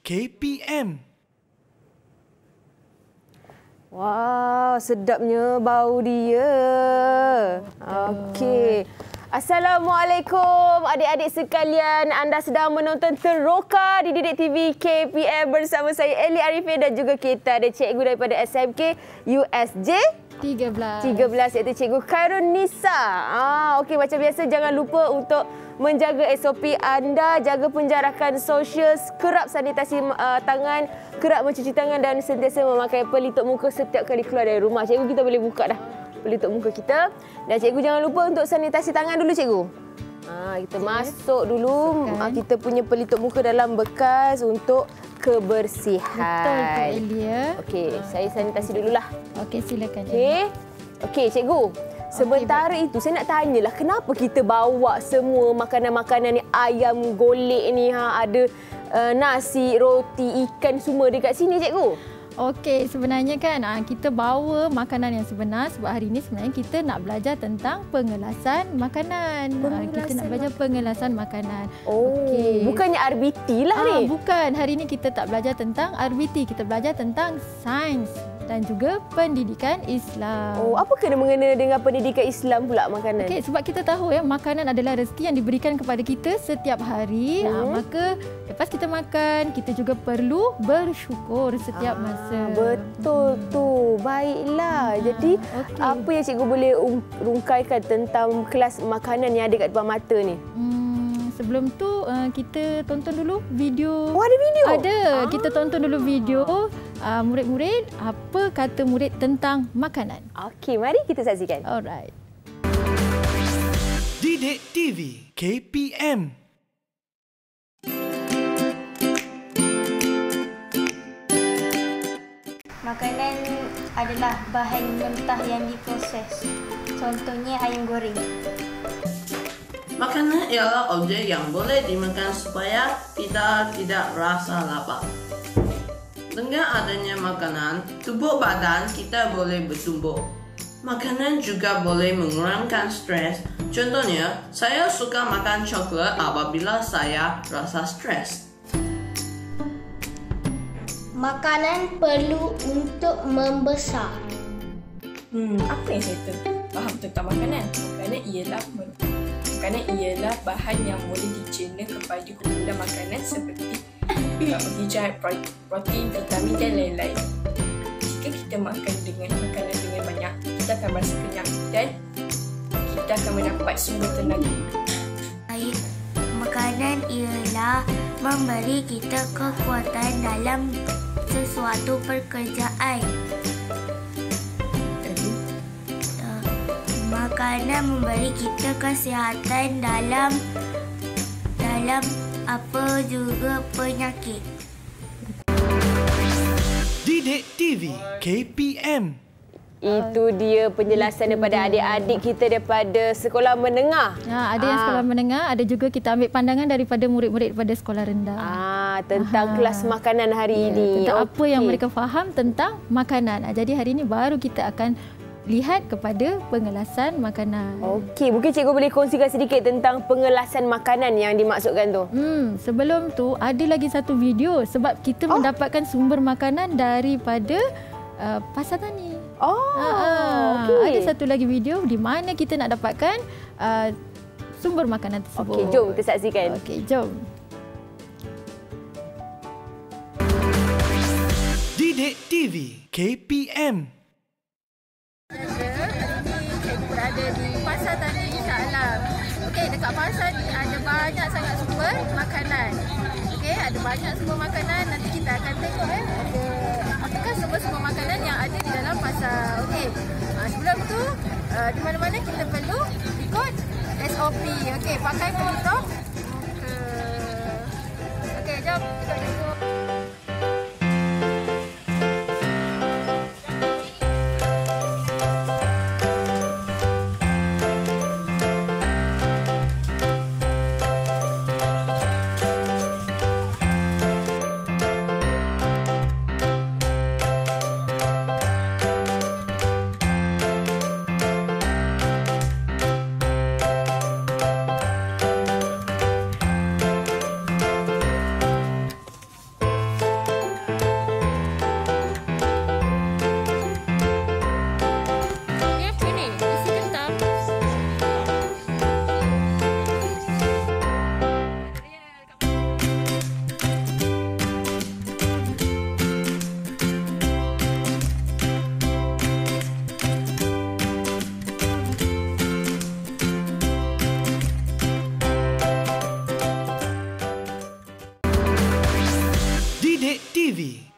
KPM. Wah, sedapnya bau dia. Okey. Assalamualaikum adik-adik sekalian. Anda sedang menonton Teroka di Didik TV KPM bersama saya Eli Arifin dan juga kita ada cikgu daripada SMK USJ 13 iaitu Cikgu Khairun Nisa. Okey, macam biasa jangan lupa untuk menjaga SOP anda, jaga penjarakan sosial, kerap sanitasi tangan, kerap mencuci tangan dan sentiasa memakai pelitup muka setiap kali keluar dari rumah. Cikgu, kita boleh buka dah pelitup muka kita. Dan cikgu jangan lupa untuk sanitasi tangan dulu cikgu. Kita masuk dulu kita punya pelitup muka dalam bekas untuk kebersihan. Betul tu Elia. Okey, saya sanitasi dululah. Okey, silakan. Okey, cikgu. Sementara itu saya nak tanyalah kenapa kita bawa semua makanan-makanan ni, ayam golek ni, ada nasi, roti, ikan semua dekat sini cikgu. Okey, sebenarnya kan kita bawa makanan yang sebenar sebab hari ini sebenarnya kita nak belajar tentang pengelasan makanan. Kita nak belajar pengelasan makanan. Okey. Bukannya RBT lah ni. Bukan. Hari ini kita tak belajar tentang RBT, kita belajar tentang sains dan juga pendidikan Islam. Apa kena-mengena dengan pendidikan Islam pula makanan? Okey, sebab kita tahu ya makanan adalah rezeki yang diberikan kepada kita setiap hari. Maka lepas kita makan, kita juga perlu bersyukur setiap masa. Betul tu. Baiklah. Jadi apa yang cikgu boleh rungkaikan tentang kelas makanan yang ada kat depan mata ni? Sebelum tu kita tonton dulu video. Ada video? Ada. Kita tonton dulu video murid-murid apa kata murid tentang makanan. Okey, mari kita saksikan. Alright. Didik TV KPM. Makanan adalah bahan mentah yang diproses. Contohnya ayam goreng. Makanan ialah objek yang boleh dimakan supaya kita tidak rasa lapar. Dengan adanya makanan, tubuh badan kita boleh bertumbuh. Makanan juga boleh mengurangkan stres. Contohnya, saya suka makan coklat apabila saya rasa stres. Makanan perlu untuk membesar. Apa yang saya faham tentang makanan? Makanan ialah bahan yang boleh dicerna kepada kebutuhan makanan seperti karbohidrat, protein, vitamin dan lain-lain. Jika kita makan dengan makanan dengan banyak, kita akan merasa kenyang dan kita akan mendapat sumber tenaga. Makanan ialah memberi kita kekuatan dalam sesuatu pekerjaan. Makanan memberi kita kesihatan dalam apa juga penyakit. Didik TV KPM. Itu dia penjelasan daripada adik-adik kita daripada sekolah menengah. Ada yang sekolah menengah, ada juga kita ambil pandangan daripada murid-murid daripada sekolah rendah. Tentang kelas makanan hari ini. Tentang apa yang mereka faham tentang makanan. Jadi hari ini baru kita akan lihat kepada pengelasan makanan. Okey, mungkin cikgu boleh kongsikan sedikit tentang pengelasan makanan yang dimaksudkan tu. Sebelum tu ada lagi satu video sebab kita mendapatkan sumber makanan daripada pasar tani. Okay. Ada satu lagi video di mana kita nak dapatkan sumber makanan tersebut. Okey, jom kita saksikan. Okey, jom. Didik TV KPM. Berada di pasar tani Shah Alam. Okey, dekat pasar ni ada banyak sangat sumber makanan. Okey, ada banyak sumber makanan. Nanti kita akan tengok apakah sumber-sumber makanan yang ada di dalam pasar. Okey. Sebelum tu di mana-mana kita perlu ikut SOP. Okey, pakai pelitup. Okey, jom kita tengok.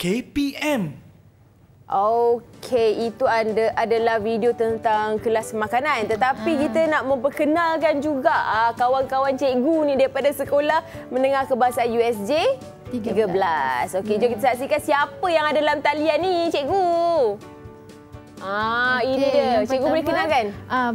KPM. Okey, itu adalah video tentang kelas makanan. Tetapi kita nak memperkenalkan juga kawan-kawan cikgu ni daripada Sekolah Menengah Kebangsaan USJ 13. Okey, jom kita saksikan siapa yang ada dalam talian ni, cikgu. Ini dia. Cikgu boleh kenalkan?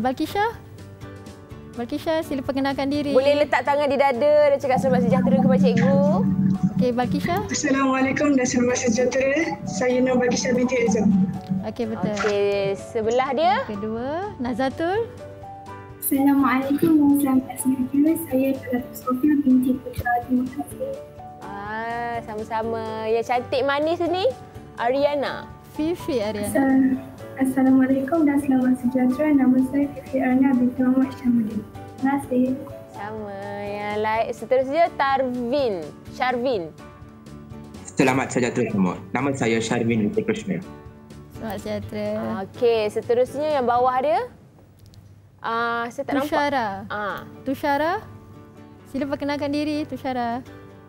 Balkisha, sila perkenalkan diri. Boleh letak tangan di dada dan cakap selamat sejahtera kepada cikgu. Okey, Balkisha. Assalamualaikum dan selamat sejahtera. Saya Nur Balkisha binti Azam. Okey, betul. Okey, sebelah dia. Kedua, Nazatul. Assalamualaikum dan selamat sejahtera. Saya Talatul Sofia binti Putra. Terima kasih. Sama-sama. Yang cantik manis ni, Ariana. Fifi Ariana. Assalamualaikum dan selamat sejahtera. Nama saya Fifi Ariana binti Muhammad Syamudin. Terima kasih. Sama. Yang lain seterusnya Sharvin. Selamat sejahtera semua. Nama saya Sharvin binti Krishna. Selamat sejahtera. Okey, seterusnya yang bawah dia. Saya tak Tushara. nampak. Tushara. Sila perkenalkan diri, Tushara.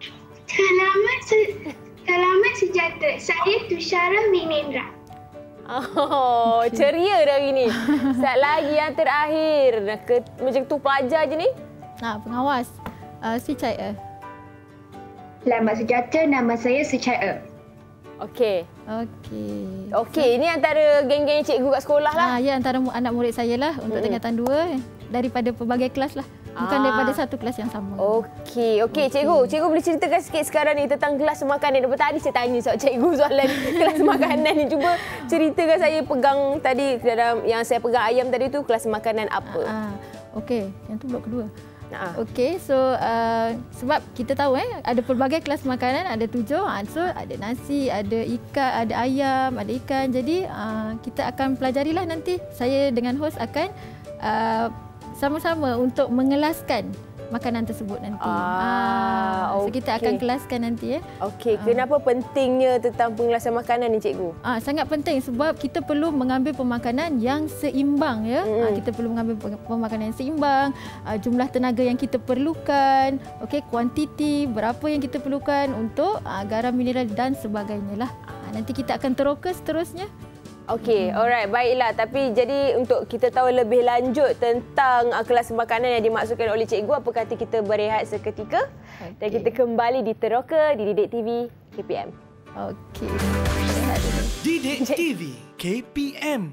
Selamat sejahtera. Saya Tushara Minendra. Oh, ceria dah hari ni. Sat lagi yang terakhir. Macam tu pelajar je ni. Pengawas. Suchai. Selamat sejahtera. Nama saya Suchai. Okey. Okey, ini antara geng-geng cikgu kat sekolah lah. Ya, antara anak murid saya lah untuk tingkatan 2 daripada pelbagai kelas lah. Bukan daripada satu kelas yang sama. Okey, cikgu. Cikgu boleh ceritakan sikit sekarang ni tentang kelas makanan. Daripada tadi saya tanya cikgu soalan kelas makanan ni. Cuba ceritakan, saya pegang tadi dalam yang saya pegang ayam tadi tu kelas makanan apa? Okey, yang tu blok kedua. Okey, so sebab kita tahu ada pelbagai kelas makanan, ada 7. So ada nasi, ada ikan, ada ayam, ada ikan. Jadi kita akan pelajarilah nanti. Saya dengan hos akan sama-sama untuk mengelaskan makanan tersebut nanti. So kita akan kelaskan nanti. Okey, kenapa pentingnya tentang pengelasan makanan ni, cikgu? Sangat penting sebab kita perlu mengambil pemakanan yang seimbang ya. Kita perlu mengambil pemakanan yang seimbang, jumlah tenaga yang kita perlukan, okey, kuantiti berapa yang kita perlukan untuk garam, mineral dan sebagainya lah. Nanti kita akan teroka seterusnya. Okey, alright, baiklah. Tapi jadi untuk kita tahu lebih lanjut tentang kelas makanan yang dimaksudkan oleh cikgu, apa kata kita berehat seketika dan kita kembali di Teroka di Didik TV KPM. Okey. Didik TV KPM.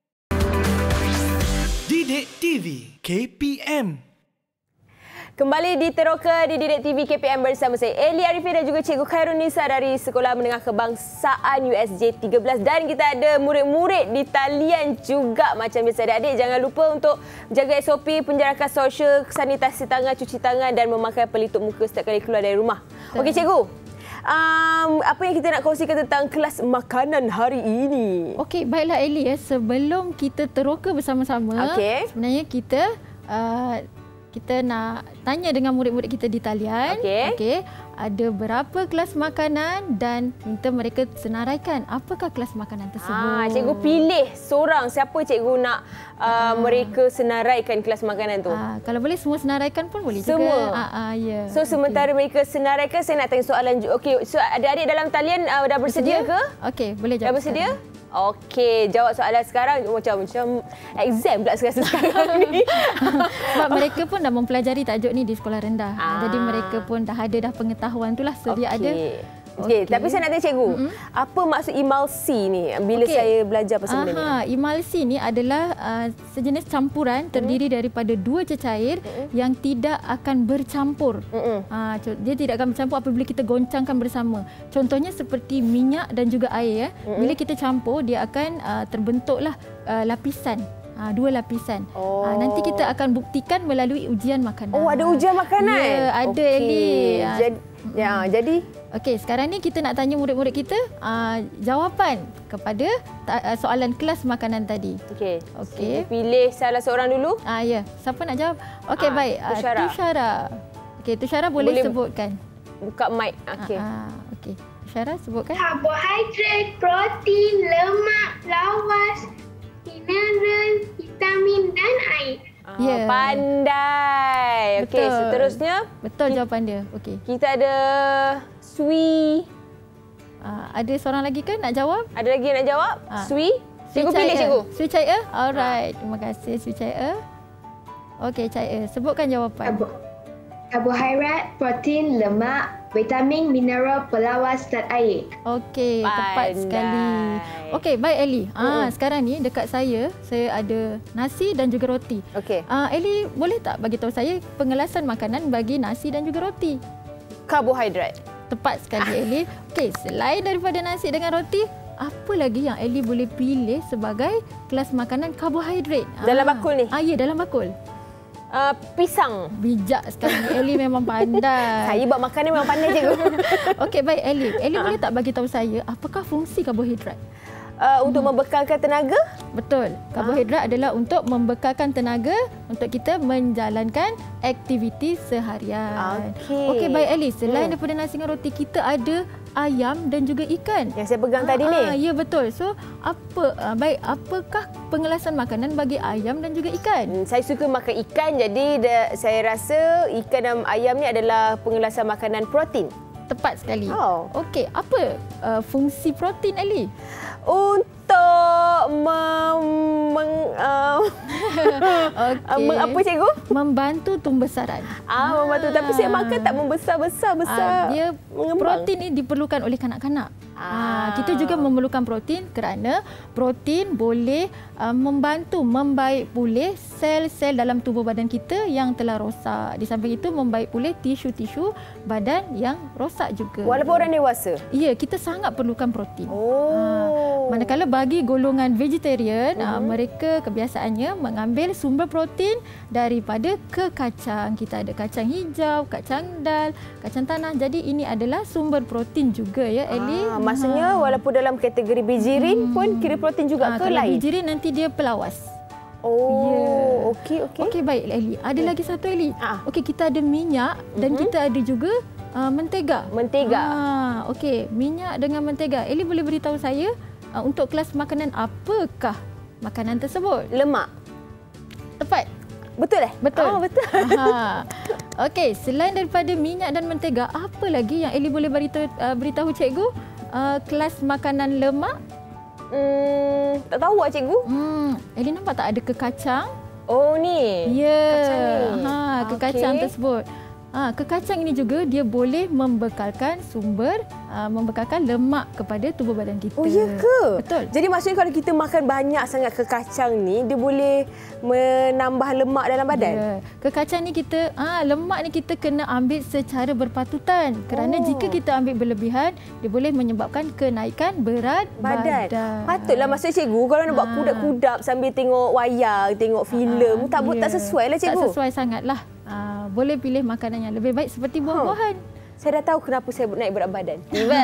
Didik TV KPM. Kembali di Teroka di Didik TV KPM bersama saya Eli Arifin dan juga Cikgu Khairunisa dari Sekolah Menengah Kebangsaan USJ 13, dan kita ada murid-murid di talian juga macam biasa. Adik-adik jangan lupa untuk jaga SOP, penjarakan sosial, sanitasi tangan, cuci tangan dan memakai pelitup muka setiap kali keluar dari rumah. Okey cikgu. Apa yang kita nak kongsikan tentang kelas makanan hari ini? Okey, baiklah Eli sebelum kita teroka bersama-sama, sebenarnya kita nak tanya dengan murid-murid kita di talian. Okey. Ada berapa kelas makanan dan minta mereka senaraikan apakah kelas makanan tersebut. Cikgu pilih seorang, siapa cikgu nak mereka senaraikan kelas makanan tu? Kalau boleh semua senaraikan pun boleh semua. juga. Ya. So sementara mereka senaraikan, saya nak tanya soalan. Okey, so adik-adik dalam talian dah bersedia ke? Okey, boleh jawab. Dah bersedia? Okey, jawab soalan sekarang macam exam pula sekarang ni. Sebab mereka pun dah mempelajari tajuk ni di sekolah rendah. Jadi mereka pun dah ada pengetahuan itulah sedia ada. Okey, tapi saya nak tanya cikgu, apa maksud emulsi ni bila saya belajar pasal benda ni? Emulsi ni adalah sejenis campuran terdiri daripada 2 cecair yang tidak akan bercampur. Dia tidak akan bercampur apabila kita goncangkan bersama. Contohnya seperti minyak dan juga air. Bila kita campur, dia akan terbentuklah lapisan. 2 lapisan. Nanti kita akan buktikan melalui ujian makanan. Oh, ada ujian makanan? Ya, ada Eli. Jadi okey, sekarang ni kita nak tanya murid-murid kita jawapan kepada soalan kelas makanan tadi. Okey. Pilih salah seorang dulu. Ya. Siapa nak jawab? Okey, baik. Tushara. Okey, Tushara boleh sebutkan. Buka mic. Okey. Tushara sebutkan. Karbohidrat, protein, lemak, lawas, mineral, vitamin dan air. Pandai. Okey, seterusnya. Betul jawapan dia. Okey. Kita ada Ada seorang lagi ke nak jawab? Ada lagi yang nak jawab? Sui? Cikgu pilih cikgu. Sui Cai E? Alright. Terima kasih Sui Cai E. Okey, Cai E. Sebutkan jawapan. Karbohidrat, protein, lemak, vitamin, mineral, pelawas dan air. Okey, tepat sekali. Okey, baik Ellie. Sekarang ni dekat saya ada nasi dan juga roti. Okey. Ellie, boleh tak bagi tahu saya pengelasan makanan bagi nasi dan juga roti? Karbohidrat. Tepat sekali Ellie. Okey, selain daripada nasi dengan roti, apa lagi yang Ellie boleh pilih sebagai kelas makanan karbohidrat? Dalam bakul ni? Ya, dalam bakul. Pisang. Bijak sekali. Ellie memang pandai. Saya buat makanan memang pandai cikgu. Okey, baik Ellie. Ellie boleh tak bagi tahu saya apakah fungsi karbohidrat? Untuk membekalkan tenaga? Betul. Karbohidrat adalah untuk membekalkan tenaga untuk kita menjalankan aktiviti seharian. Okey, baik Ellie. Selain daripada nasi dengan roti, kita ada ayam dan juga ikan. Yang saya pegang tadi ni? Ya, betul. So, apakah pengelasan makanan bagi ayam dan juga ikan? Saya suka makan ikan, jadi saya rasa ikan dan ayam ni adalah pengelasan makanan protein. Tepat sekali. Okey, apa fungsi protein, Ellie? Untuk apa cikgu? Membantu tumbesaran. Membantu. Tapi saya makan tak membesar-besar. Dia protein ni diperlukan oleh kanak-kanak. Kita juga memerlukan protein kerana protein boleh membantu membaik pulih sel-sel dalam tubuh badan kita yang telah rosak. Di samping itu membaik pulih tisu-tisu badan yang rosak juga. Walaupun orang dewasa? Ya, kita sangat perlukan protein. Manakala bagi golongan vegetarian, mereka kebiasaannya mengambil sumber protein daripada kekacang. Kita ada kacang hijau, kacang dal, kacang tanah. Jadi ini adalah sumber protein juga ya, Ellie. Maksudnya walaupun dalam kategori bijirin pun kira protein juga ke kalau lain? Bijirin nanti dia pelawas. Okey. Okey, baik Ellie. Ada lagi satu Ellie. Okey, kita ada minyak dan kita ada juga mentega. Okey, minyak dengan mentega. Ellie boleh beritahu saya untuk kelas makanan apakah makanan tersebut? Lemak. Tepat. Betul Betul. Betul. Okey, selain daripada minyak dan mentega, apa lagi yang Ellie boleh beritahu cikgu? Kelas makanan lemak? Tak tahu cikgu. Ellie nampak tak ada kekacang? Ni. Ya. Kacang ni. Kekacang tersebut. Kekacang ini juga dia boleh membekalkan membekalkan lemak kepada tubuh badan kita. Ya ke? Betul. Jadi maksudnya kalau kita makan banyak sangat kekacang ni, dia boleh menambah lemak dalam badan? Ya. Kekacang ni lemak ni kita kena ambil secara berpatutan. Kerana jika kita ambil berlebihan, dia boleh menyebabkan kenaikan berat badan. Patutlah maksud cikgu kalau nak buat kudap-kudap sambil tengok wayang, tengok filem, tak sesuai lah cikgu. Tak sesuai sangatlah. Boleh pilih makanan yang lebih baik seperti buah-buahan. Saya dah tahu kenapa saya naik berat badan.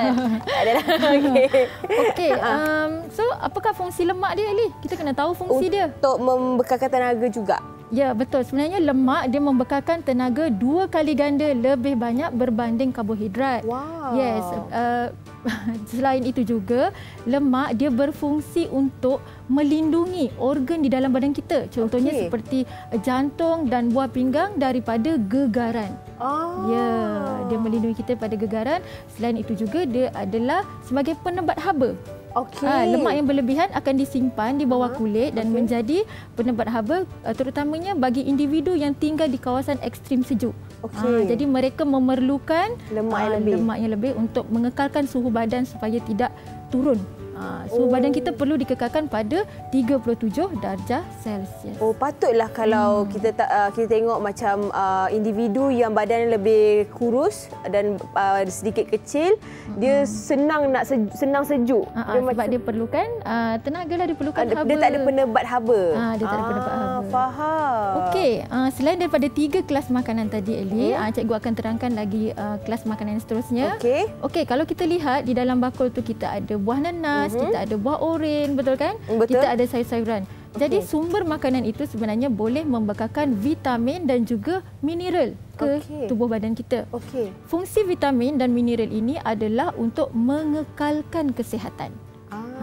Okey. So, apakah fungsi lemak dia, Ellie? Kita kena tahu fungsi dia. Untuk membekalkan tenaga juga. Ya, betul. Sebenarnya lemak dia membekalkan tenaga 2 kali ganda lebih banyak berbanding karbohidrat. Wow. Yes. Selain itu juga, lemak dia berfungsi untuk melindungi organ di dalam badan kita. Contohnya seperti jantung dan buah pinggang daripada gegaran. Ya, dia melindungi kita pada gegaran. Selain itu juga dia adalah sebagai penebat haba. Lemak yang berlebihan akan disimpan di bawah kulit dan menjadi penebat haba terutamanya bagi individu yang tinggal di kawasan ekstrim sejuk. Jadi mereka memerlukan lemak yang lebih untuk mengekalkan suhu badan supaya tidak turun. Suhu badan kita perlu dikekalkan pada 37 darjah Celsius. Patutlah kalau kita tengok macam individu yang badan lebih kurus dan sedikit kecil, dia senang sejuk. Sebab dia perlukan tenagalah, dia perlukan haba. Dia tak ada penebat haba. Dia tak ada penebat haba. Faham. Okey, selain daripada 3 kelas makanan tadi, Ellie, cikgu akan terangkan lagi kelas makanan seterusnya. Okey, kalau kita lihat di dalam bakul tu kita ada buah nanas, kita ada buah oren, betul kan? Betul. Kita ada sayur-sayuran. Jadi sumber makanan itu sebenarnya boleh membekalkan vitamin dan juga mineral ke tubuh badan kita. Fungsi vitamin dan mineral ini adalah untuk mengekalkan kesihatan.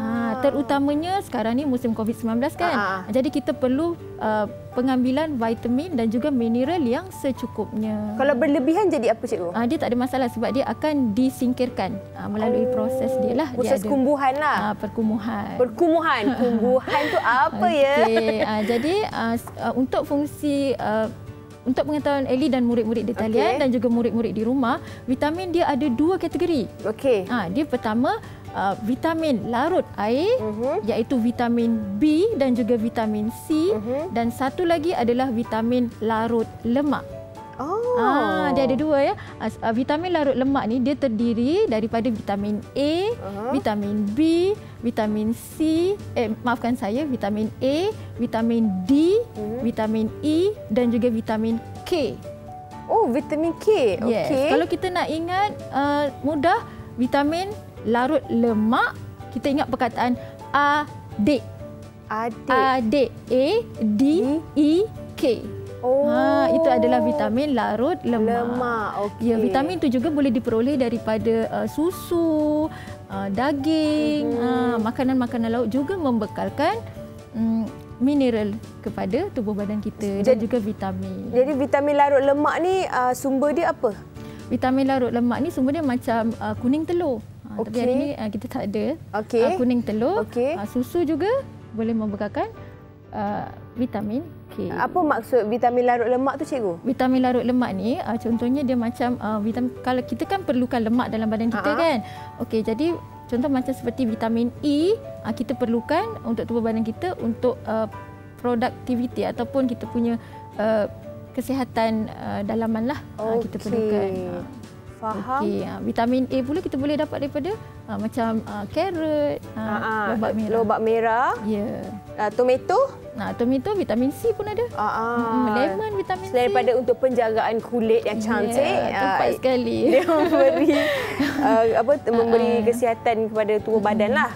Terutamanya sekarang ni musim COVID-19 kan. Jadi kita perlu pengambilan vitamin dan juga mineral yang secukupnya. Kalau berlebihan jadi apa cikgu? Dia tak ada masalah sebab dia akan disingkirkan melalui proses dia lah. Proses kumbuhan lah. Perkumuhan. Kumbuhan tu apa ya? Jadi untuk fungsi untuk pengetahuan Ellie dan murid-murid di talian dan juga murid-murid di rumah, vitamin dia ada 2 kategori. Dia pertama vitamin larut air iaitu vitamin B dan juga vitamin C dan satu lagi adalah vitamin larut lemak. Dia ada 2 ya. Vitamin larut lemak ni dia terdiri daripada vitamin A, vitamin B, vitamin C, vitamin A, vitamin D, vitamin E dan juga vitamin K. Oh, vitamin K. Yes. Kalau kita nak ingat mudah vitamin larut lemak, kita ingat perkataan adik. Adik. A D E K. Itu adalah vitamin larut lemak. Ya, vitamin itu juga boleh diperoleh daripada susu, daging, makanan-makanan laut juga membekalkan mineral kepada tubuh badan kita dan juga vitamin. Jadi vitamin larut lemak ni sumber dia apa? Vitamin larut lemak ni sumber dia macam kuning telur. Tapi hari ni kita tak ada kuning telur. Susu juga boleh membekalkan vitamin K. Apa maksud vitamin larut lemak tu cikgu? Vitamin larut lemak ni contohnya dia macam vitamin, kalau kita kan perlukan lemak dalam badan kita kan. Jadi contoh macam seperti vitamin E, kita perlukan untuk tubuh badan kita untuk productivity ataupun kita punya kesihatan dalaman lah. Kita perlukan. Faham. Vitamin A pula kita boleh dapat daripada macam carrot, lobak merah. Tomato. Tomato vitamin C pun ada. Lemon vitamin C. Daripada untuk penjagaan kulit yang cantik. Tepat sekali. Dia memberi kesihatan kepada tubuh badan lah.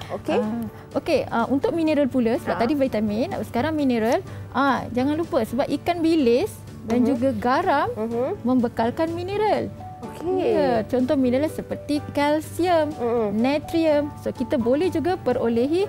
Untuk mineral pula sebab tadi vitamin, sekarang mineral. Jangan lupa sebab ikan bilis dan juga garam membekalkan mineral. Contoh mineral seperti kalsium, natrium. So kita boleh juga perolehi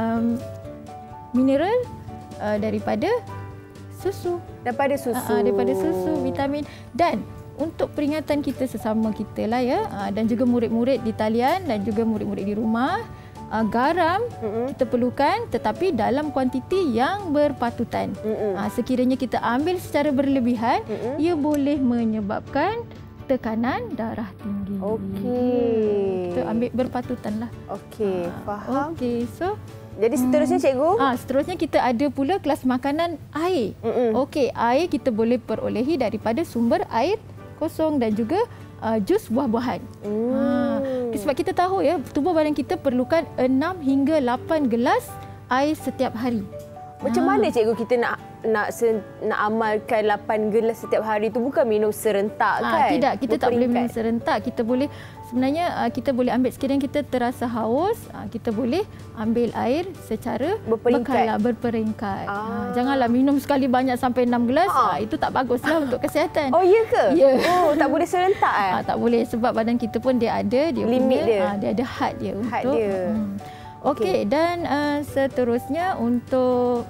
mineral daripada susu. Daripada susu, vitamin. Dan untuk peringatan kita sesama kita lah ya, dan juga murid-murid di talian dan juga murid-murid di rumah, garam kita perlukan tetapi dalam kuantiti yang berpatutan. Sekiranya kita ambil secara berlebihan, ia boleh menyebabkan tekanan darah tinggi. Kita ambil berpatutan lah. Faham. So jadi seterusnya cikgu? Seterusnya kita ada pula kelas makanan air. Air kita boleh perolehi daripada sumber air kosong dan juga jus buah-buahan. Sebab kita tahu ya, tubuh badan kita perlukan 6 hingga 8 gelas air setiap hari. Macam mana cikgu kita nak amalkan 8 gelas setiap hari tu? Bukan minum serentak kan? Tidak, kita tak boleh minum serentak. Kita boleh sebenarnya kita boleh ambil sekiranya kita terasa haus, kita boleh ambil air secara berperingkat. Janganlah minum sekali banyak sampai 6 gelas. Itu tak baguslah untuk kesihatan. Oh ya ke? Ya. Tak boleh serentak tak boleh sebab badan kita pun dia ada limit dia. Dia ada had dia untuk. Dan seterusnya untuk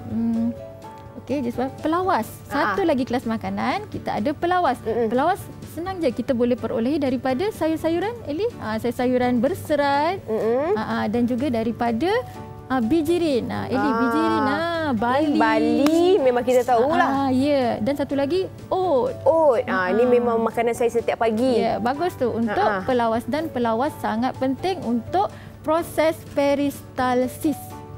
pelawas. Satu lagi kelas makanan, kita ada pelawas. Pelawas senang je, kita boleh perolehi daripada sayur-sayuran, Ellie. Sayur-sayuran berserat dan juga daripada bijirin. Ellie, bijirin. Bali memang kita tahulah. Dan satu lagi oat. Ini memang makanan saya setiap pagi. Bagus tu untuk pelawas, dan pelawas sangat penting untuk proses peristalsis.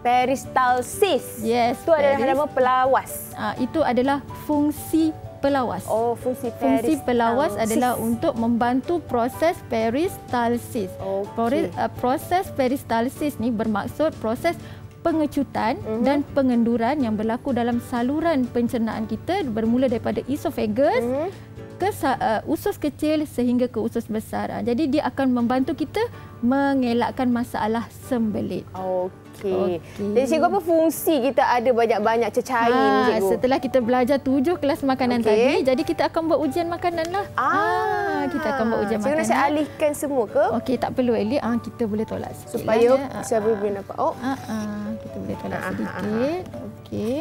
Yes. Itu adalah nama pelawas. Itu adalah fungsi pelawas. Fungsi pelawas adalah untuk membantu proses peristalsis. Proses peristalsis ni bermaksud proses pengecutan dan pengenduran yang berlaku dalam saluran pencernaan kita bermula daripada esophagus ke usus kecil sehingga ke usus besar. Jadi dia akan membantu kita mengelakkan masalah sembelit. Okey. Jadi cikgu, apa fungsi kita ada banyak-banyak cecair ni cikgu? Setelah kita belajar 7 kelas makanan tadi, jadi kita akan buat ujian makanan lah. Kita akan buat ujian makanan. Cikgu nak saya alihkan semua ke? Okey, tak perlu Eli. Kita boleh tolak sikit supaya lah, saya boleh nampak. Kita boleh tolak sedikit. Okey.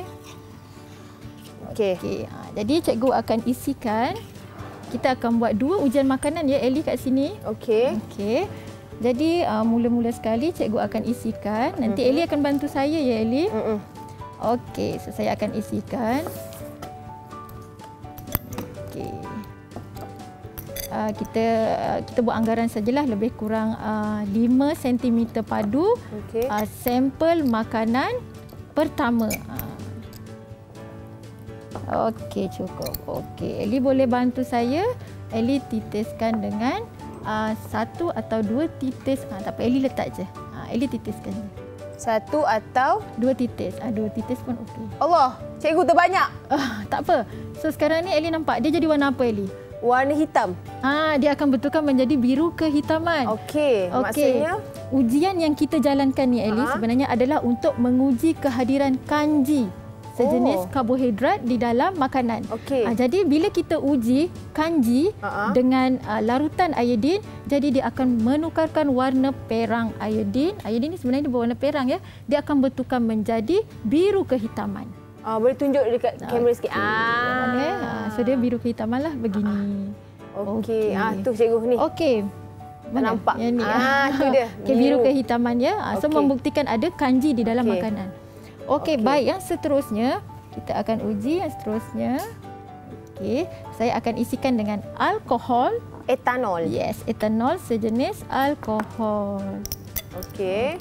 Jadi cikgu akan isikan. Kita akan buat 2 ujian makanan ya Eli kat sini. Okey. Jadi mula-mula sekali cikgu akan isikan. Nanti Eli akan bantu saya ya Eli. Okey, so saya akan isikan. Okey. Kita buat anggaran sajalah, lebih kurang 5 cm padu. Sampel makanan pertama. Okey, cukup. Okey, Eli boleh bantu saya. Eli titiskan dengan 1 atau 2 titis. Tak apa, Eli letak je. Eli titiskan je. 1 atau 2 titis. 2 titis pun okey. Allah, cikgu terbanyak. Tak apa. So sekarang ni Eli nampak dia jadi warna apa Eli? Warna hitam. Dia akan betulkan menjadi biru kehitaman. Okey. Maksudnya ujian yang kita jalankan ni Eli sebenarnya adalah untuk menguji kehadiran kanji, sejenis karbohidrat di dalam makanan. Jadi bila kita uji kanji dengan larutan iodin, jadi dia akan menukarkan warna perang iodin. Iodin ni sebenarnya dia berwarna perang ya. Dia akan betulkan menjadi biru kehitaman. Boleh tunjuk dekat kamera sikit. So dia biru kehitaman lah begini. Okey. Tu cikgu ni. Okey. Nampak. Yang ni. Tu dia. Biru kehitaman ya. So membuktikan ada kanji di dalam makanan. Okey, baik. Yang seterusnya, kita akan uji yang seterusnya. Okey, saya akan isikan dengan alkohol. Etanol. Yes, etanol sejenis alkohol. Okey.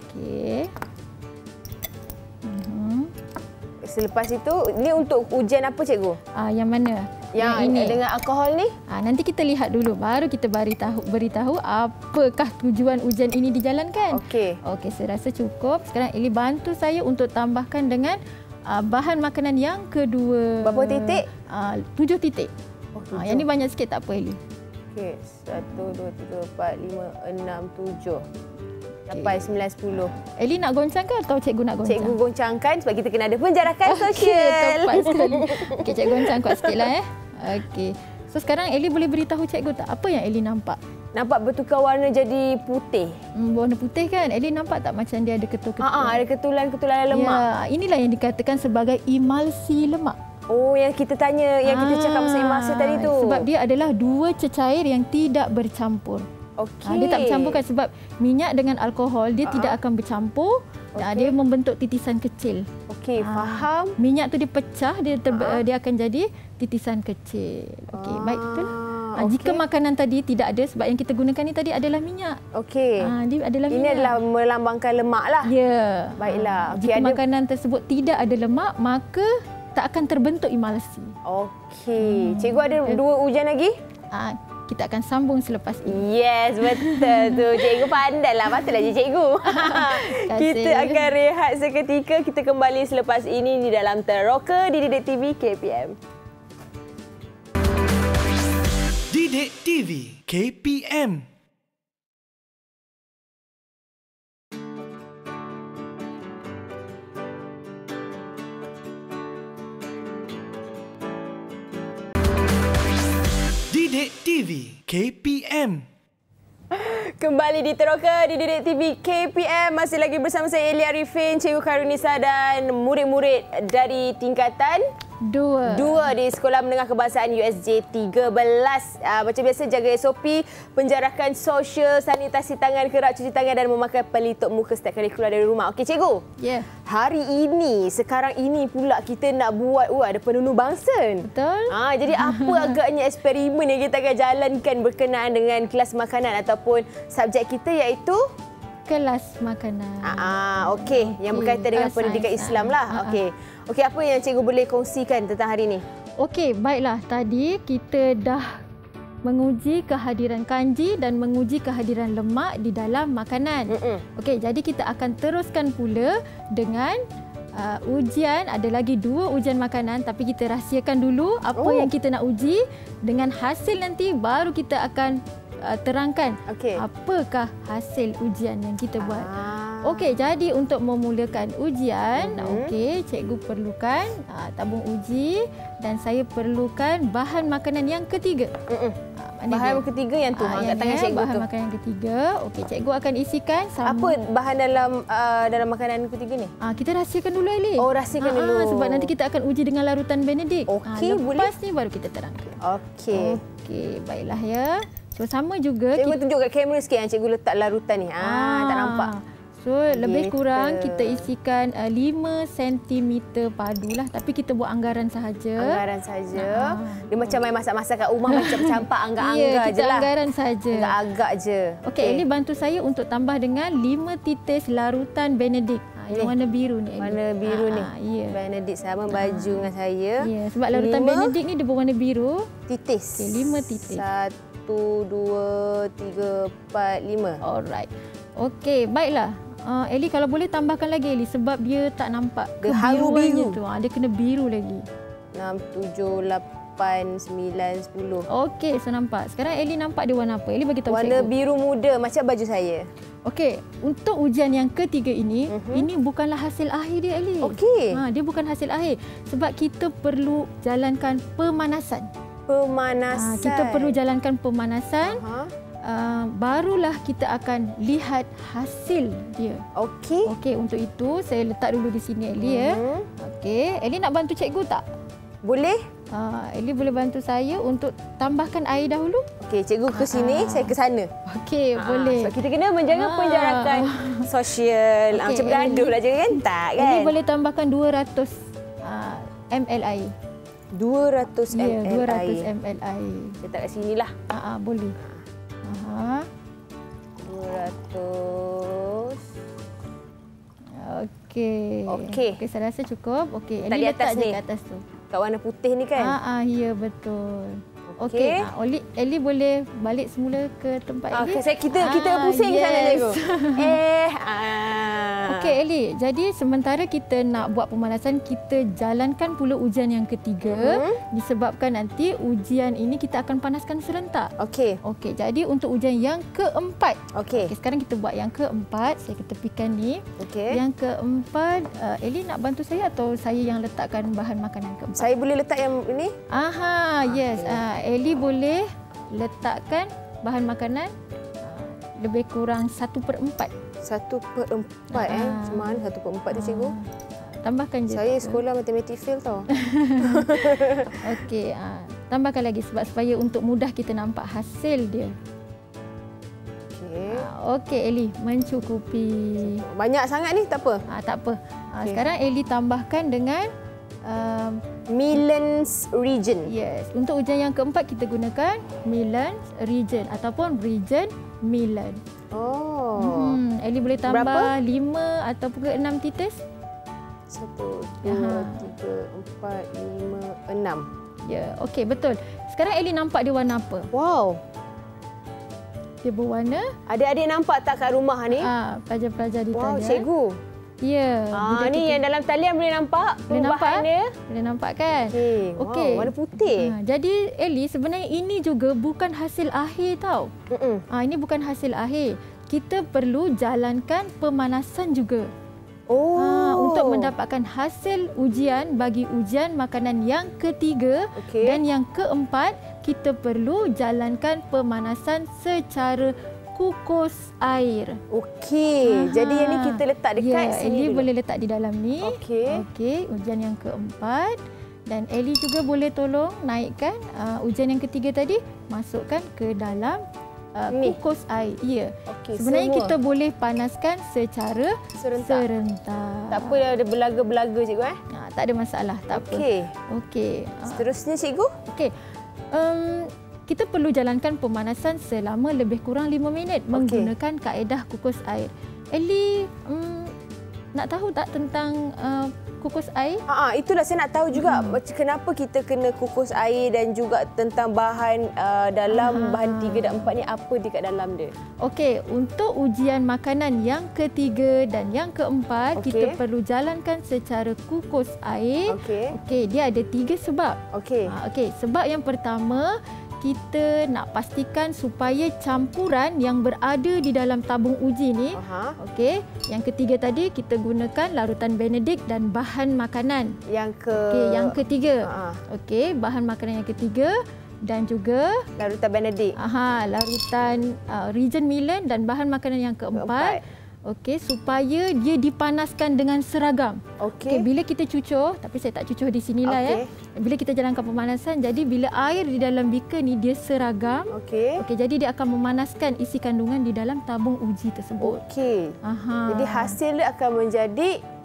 Selepas itu, ini untuk ujian apa cikgu? Yang mana? Yang ini dengan alkohol ni? Nanti kita lihat dulu, baru kita beritahu apakah tujuan ujian ini dijalankan. Okey, saya rasa cukup. Sekarang Eli bantu saya untuk tambahkan dengan bahan makanan yang kedua. Berapa titik? 7 titik. Yang ni banyak sikit, tak apa Eli. Okey, 1, 2, 3, 4, 5, 6, 7. Sampai 9, 10. Eli nak goncang ke atau cikgu nak goncang? Cikgu goncangkan sebab kita kena ada penjarakan sosial. Tepat sekali. Okey, cikgu goncang kuat sikitlah Okey. So sekarang Eli boleh beritahu cikgu tak apa yang Eli nampak? Nampak bertukar warna jadi putih. Warna putih kan? Eli nampak tak macam dia ada ketul-ketul? Ada ketulan-ketulan lemak. Ya, inilah yang dikatakan sebagai emulsi lemak. Yang kita tanya, yang kita cakap pasal emulsi tadi tu. Sebab dia adalah 2 cecair yang tidak bercampur. Dia tak bercampurkan sebab minyak dengan alkohol dia tidak akan bercampur. Dia membentuk titisan kecil. Okey, faham. Minyak tu dia pecah, dia akan jadi titisan kecil. Okey, baik betul. Jika makanan tadi tidak ada, sebab yang kita gunakan ni tadi adalah minyak. Okey. Dia adalah minyak. Ini adalah melambangkan lemak lah. Ya. Baiklah. Jika makanan tersebut tidak ada lemak, maka tak akan terbentuk emulsi. Okey. Cikgu ada 2 ujian lagi? Kita akan sambung selepas ini. Yes, betul tu. Cikgu pandai lah. Patutlah je cikgu. Kita akan rehat seketika. Kita kembali selepas ini di dalam Teroka di Didik TV KPM. Didik TV KPM. Didik TV KPM. Kembali di Teroka di Didik TV KPM. Masih lagi bersama saya Eli Arifin, Cikgu Karunisa dan murid-murid dari tingkatan 2 di Sekolah Menengah Kebangsaan USJ 13. Macam biasa, jaga SOP, penjarakan sosial, sanitasi tangan, kerap cuci tangan dan memakai pelitup muka setiap kali keluar dari rumah. Okey cikgu? Ya. Hari ini, sekarang ini pula kita nak buat ada penunu bangsa. Betul. Jadi apa agaknya eksperimen yang kita akan jalankan berkenaan dengan kelas makanan ataupun subjek kita iaitu kelas makanan. Okey, yang berkaitan dengan pendidikan Islam lah. Okey, apa yang cikgu boleh kongsikan tentang hari ini? Okey, baiklah. Tadi kita dah menguji kehadiran kanji dan menguji kehadiran lemak di dalam makanan. Okey, jadi kita akan teruskan pula dengan ujian. Ada lagi 2 ujian makanan tapi kita rahsiakan dulu apa yang kita nak uji. Dengan hasil nanti baru kita akan terangkan apakah hasil ujian yang kita buat. Okey, jadi untuk memulakan ujian, okey, cikgu perlukan tabung uji dan saya perlukan bahan makanan yang ketiga. Bahan ketiga yang tu, kat tangan cikgu bahan tu. makanan yang ketiga. Okey, cikgu akan isikan sama. Apa bahan dalam makanan ketiga ni? Kita rahsiakan dulu, Eli. Oh, rahsiakan dulu. Sebab nanti kita akan uji dengan larutan Benedict. Okey, boleh. Lepas ni baru kita terangkan. Okey. Okey, baiklah ya. So, sama juga. Cikgu tunjuk kat kamera sikit yang cikgu letak larutan ni. Tak nampak. So, lebih kurang kita isikan 5 cm padu lah. Tapi kita buat anggaran sahaja. Anggaran saja. Dia macam main masak-masak kat rumah macam campak anggar-anggar je lah. kita anggaran saja. Agak-agak je. Okey, Eli bantu saya untuk tambah dengan 5 titis larutan Benedict. Yang warna biru ni. Warna biru ni. Ya. Benedict sama baju dengan saya. Ya, sebab larutan Benedict ni dia berwarna biru. Titis. Okey, 5 titis. 1, 2, 3, 4, 5. Alright. Okey, baiklah. Eli kalau boleh tambahkan lagi, Eli, sebab dia tak nampak kebiruannya tu. Dia kena biru lagi. 6, 7, 8, 9, 10. Okey, so nampak. Sekarang Eli nampak dia warna apa? Eli bagi tahu warna cikgu. Biru muda macam baju saya. Okey, untuk ujian yang ketiga ini, ini bukanlah hasil akhir dia, Eli. Okey. Dia bukan hasil akhir sebab kita perlu jalankan pemanasan. Kita perlu jalankan pemanasan. Barulah kita akan lihat hasil dia. Okey. Okey, untuk itu saya letak dulu di sini, Eli ya. Okey, Eli nak bantu cikgu tak? Boleh. Eli boleh bantu saya untuk tambahkan air dahulu. Okey, cikgu ke sini, saya ke sana. Okey, boleh. Sebab kita kena menjaga penjarakan sosial. Macam bergaduh lah je kan? Tak kan? Eli boleh tambahkan 200 ml air. 200 ml 200 ml air. Letak kat sinilah. Boleh. 200. Okey, saya rasa cukup. Okey, Eli letak je kat atas tu. Kat warna putih ni kan? Ya, betul. Okey, Eli boleh balik semula ke tempat Eli. Kita pusing sana cikgu. Okey, Eli. Jadi sementara kita nak buat pemanasan, kita jalankan pula ujian yang ketiga. Disebabkan nanti ujian ini kita akan panaskan serentak. Okey. Okey, jadi untuk ujian yang keempat. Okey. Sekarang kita buat yang keempat. Saya ketepikan ni. Okey. Yang keempat, Eli nak bantu saya atau saya yang letakkan bahan makanan keempat? Saya boleh letak yang ini? Yes. Eli boleh letakkan bahan makanan lebih kurang 1/4. 1/4 Macam mana 1/4 tu cikgu? Tambahkan je. Saya sekolah matematik fail tau. Okey, tambahkan lagi supaya untuk mudah kita nampak hasil dia. Okey, Eli, mencukupi. Banyak sangat ni tak apa? Tak apa. Sekarang Eli tambahkan dengan Milans region. Yes. Untuk ujian yang keempat kita gunakan Milans region ataupun region Milan. Eli boleh tambah berapa? 5 ataupun 6 titis. 1, 2, 3, 4, 5, 6. Ya, okey, betul. Sekarang Eli nampak dia warna apa? Wow. Dia berwarna. Adik-adik nampak tak kat rumah ni? Pelajar-pelajar di talian. Wow, cikgu. Ya. Ni yang dalam talian boleh nampak perubahan dia. Boleh nampak kan? Okey. Warna putih. Jadi Eli, sebenarnya ini juga bukan hasil akhir tau. Ini bukan hasil akhir. Kita perlu jalankan pemanasan juga. Untuk mendapatkan hasil ujian bagi ujian makanan yang ketiga dan yang keempat, kita perlu jalankan pemanasan secara kukus air. Okey. Jadi yang ni kita letak dekat sini. Eli boleh letak di dalam ni. Okey. Ujian yang keempat. Dan Eli juga boleh tolong naikkan ujian yang ketiga tadi, masukkan ke dalam kukus air. Ya. Sebenarnya semua kita boleh panaskan secara serentak. Tak apa ada belaga-belaga cikgu tak ada masalah. Tak apa. Okey. Seterusnya cikgu? Okey. Kita perlu jalankan pemanasan selama lebih kurang 5 minit menggunakan kaedah kukus air. Eli nak tahu tak tentang kukus air. Itulah saya nak tahu juga kenapa kita kena kukus air dan juga tentang bahan dalam bahan 3 dan 4 ni apa dekat dalam dia. Okey, untuk ujian makanan yang ketiga dan yang keempat, kita perlu jalankan secara kukus air. Okey, dia ada 3 sebab. Okey, sebab yang pertama, kita nak pastikan supaya campuran yang berada di dalam tabung uji ni, okey. Yang ketiga tadi kita gunakan larutan Benedict dan bahan makanan. Yang ketiga. Okey, bahan makanan yang ketiga dan juga larutan Benedict. Larutan Regent Milan dan bahan makanan yang keempat. Okey, supaya dia dipanaskan dengan seragam. Okey, bila kita cucur, tapi saya tak cucur di sinilah ya. Bila kita jalankan pemanasan, jadi bila air di dalam beaker ni dia seragam. Okey, jadi dia akan memanaskan isi kandungan di dalam tabung uji tersebut. Jadi hasil dia akan menjadi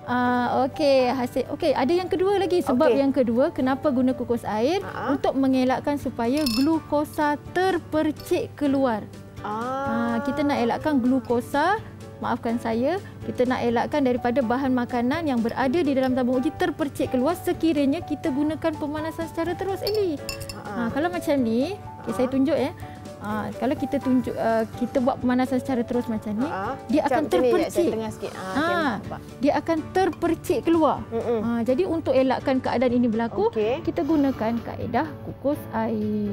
Okey, ada yang kedua lagi. Sebab yang kedua, kenapa guna kukus air? Untuk mengelakkan supaya glukosa terpercik keluar. Kita nak elakkan glukosa, maafkan saya, kita nak elakkan daripada bahan makanan yang berada di dalam tabung uji terpercik keluar sekiranya kita gunakan pemanasan secara terus, Eli. Kalau macam ni, saya tunjuk ya. Kalau kita kita buat pemanasan secara terus macam ni, dia akan terpercik. Dia akan terpercik keluar. Jadi untuk elakkan keadaan ini berlaku, kita gunakan kaedah kukus air.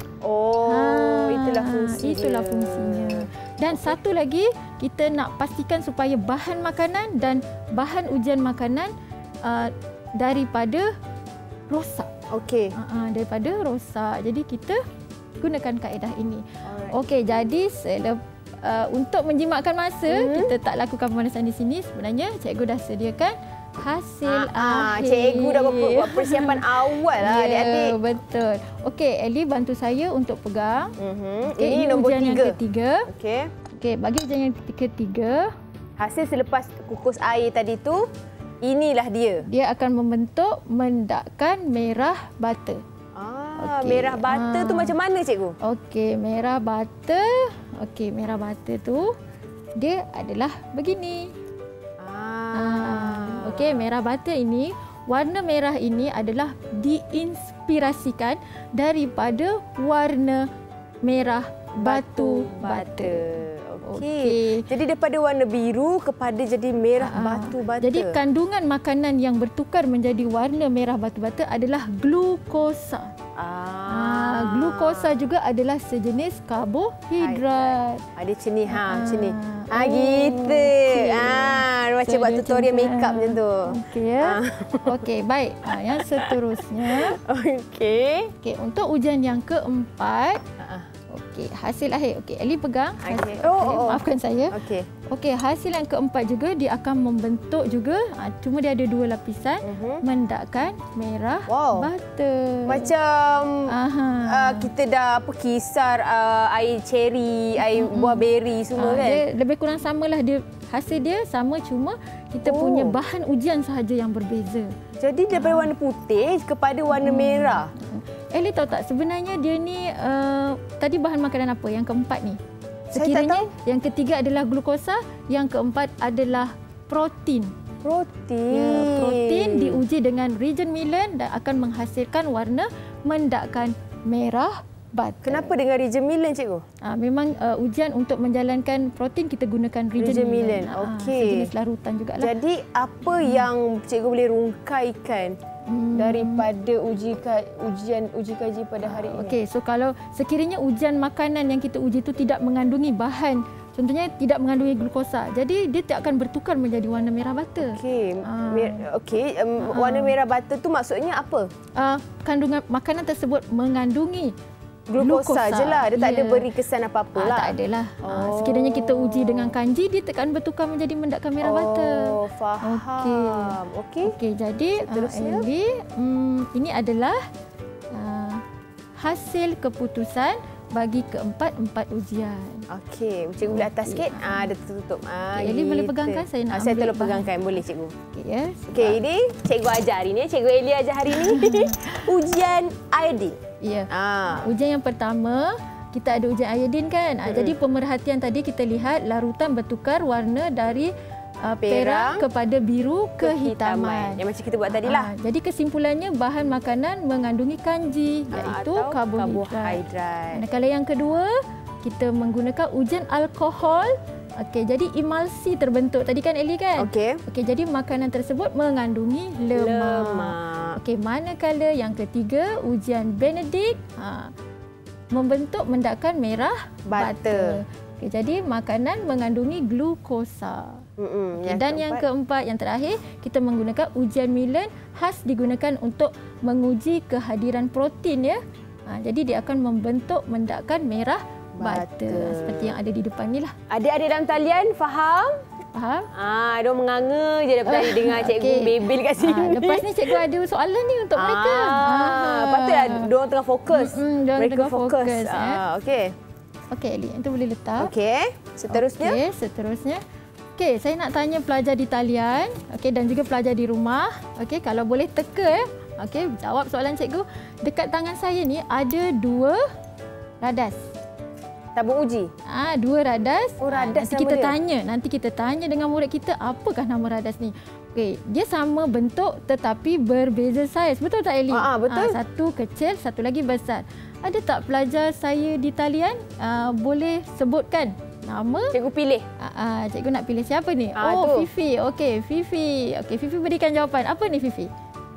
Itulah fungsinya. Dan satu lagi, kita nak pastikan supaya bahan makanan dan bahan ujian makanan daripada rosak. Daripada rosak. Jadi kita gunakan kaedah ini. Okey, jadi untuk menjimatkan masa, kita tak lakukan pemanasan di sini. Sebenarnya cikgu dah sediakan hasil akhir. Cikgu dah buat persiapan awal lah adik-adik. Betul. Okey, Eli bantu saya untuk pegang. Ini nombor 3. Yang ketiga. Okey, bagi ujian yang ketiga, hasil selepas kukus air tadi tu, inilah dia. Dia akan membentuk mendakan merah bata. Merah bata tu macam mana cikgu? Okey, merah bata. Okey, merah bata tu dia adalah begini. Okey, merah bata ini, warna merah ini adalah diinspirasikan daripada warna merah batu bata. Okey. Jadi daripada warna biru kepada jadi merah batu bata. Jadi kandungan makanan yang bertukar menjadi warna merah batu bata adalah glukosa. Glukosa juga adalah sejenis karbohidrat. Ada macam ni, macam ni. Gitu. Macam buat tutorial makeup macam tu. Okey ya. Okey, baik. Yang seterusnya. Okey, untuk ujian yang keempat. Okey, hasil akhir. Okey, Eli pegang. Maafkan saya. Okey, hasil yang keempat juga dia akan membentuk juga, cuma dia ada 2 lapisan, mendakan merah bata. Macam kita dah kisar air ceri, air buah beri semua kan? Dia lebih kurang samalah, dia hasil dia sama, cuma kita punya bahan ujian sahaja yang berbeza. Jadi daripada warna putih kepada warna merah. Eli tahu tak sebenarnya dia ni tadi bahan makanan apa yang keempat ni? Sekiranya yang ketiga adalah glukosa, yang keempat adalah protein. Protein diuji dengan Regent Milan dan akan menghasilkan warna mendakan merah bata. Kenapa dengan Regent Milan, cikgu? Memang ujian untuk menjalankan protein kita gunakan Regent Milan. Sejenis larutan jugalah. Jadi apa yang cikgu boleh rungkaikan daripada uji kaji pada hari ini? Okey, so kalau sekiranya ujian makanan yang kita uji itu tidak mengandungi bahan, contohnya tidak mengandungi glukosa, jadi dia tak akan bertukar menjadi warna merah bata. Warna merah bata tu maksudnya apa? Kandungan makanan tersebut mengandungi glukosa je lah. Dia tak ada beri kesan apa-apa lah. Tak adalah. Sekiranya kita uji dengan kanji, dia akan bertukar menjadi mendakan merah bata. Faham. Okey, jadi Eli, ini adalah hasil keputusan bagi keempat ujian. Okey, cikgu boleh atas sikit. Dia tertutup. Eli boleh pegangkan, saya nak saya tolong pegangkan, boleh cikgu. Okey, ini cikgu ajar hari ni. Cikgu Eli ajar hari ni. Ujian iodin. Ya. Ujian yang pertama, kita ada ujian iodin kan. Jadi pemerhatian tadi kita lihat larutan bertukar warna dari perang kepada biru kehitaman. Yang macam kita buat tadilah. Jadi kesimpulannya bahan makanan mengandungi kanji iaitu karbohidrat. Manakala yang kedua, kita menggunakan ujian alkohol. Okey, jadi emulsi terbentuk. Tadi kan Eli kan? Okey, jadi makanan tersebut mengandungi lemak. Okey, manakala yang ketiga, ujian Benedict membentuk mendakan merah butter. Okey, jadi makanan mengandungi glukosa. Dan yang keempat, yang terakhir, kita menggunakan ujian Millen khas digunakan untuk menguji kehadiran protein ya. Jadi dia akan membentuk mendakan merah butter seperti yang ada di depan ni lah. Adik-adik dalam talian faham? Faham? Dia menganga je daripada dengar cikgu bebel kat sini. Lepas ni cikgu ada soalan ni untuk mereka. Patutlah diorang tengah fokus. Mereka tengah fokus. Okey, Eli, itu boleh letak. Okey, seterusnya. Okey, saya nak tanya pelajar di talian, dan juga pelajar di rumah. Okey, kalau boleh teka jawab soalan cikgu. Dekat tangan saya ni ada 2 radas. Tabung uji. 2 radas. Radas nanti kita tanya dengan murid kita apakah nama radas ni. Okey, dia sama bentuk tetapi berbeza saiz. Betul tak Eli? Betul. Satu kecil, satu lagi besar. Ada tak pelajar saya di talian boleh sebutkan nama? Cikgu pilih. Cikgu nak pilih siapa ni? Fifi. Okey, Fifi. Fifi berikan jawapan. Apa ni Fifi?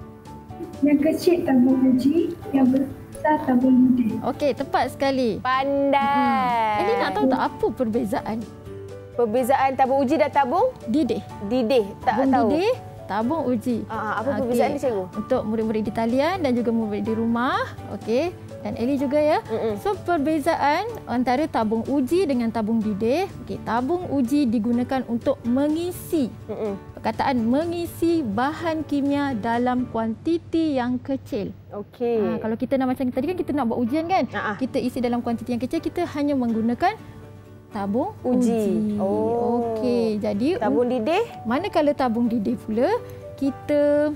Yang kecil tabung uji, yang besar tabung didih. Okey, tepat sekali. Pandai. Eli nak tahu tak apa perbezaan? Perbezaan tabung uji dan tabung didih. Tak tahu. Didih, tabung uji. Apa perbezaan ni cikgu? Untuk murid-murid di talian dan juga murid di rumah. Okey. Dan Eli juga ya. So perbezaan antara tabung uji dengan tabung didih. Okey, tabung uji digunakan untuk mengisi. Perkataan mengisi bahan kimia dalam kuantiti yang kecil. Okey. Kalau kita nak macam tadi kan kita nak buat ujian kan? Kita isi dalam kuantiti yang kecil, kita hanya menggunakan tabung uji. Okey, jadi tabung didih, manakala tabung didih pula kita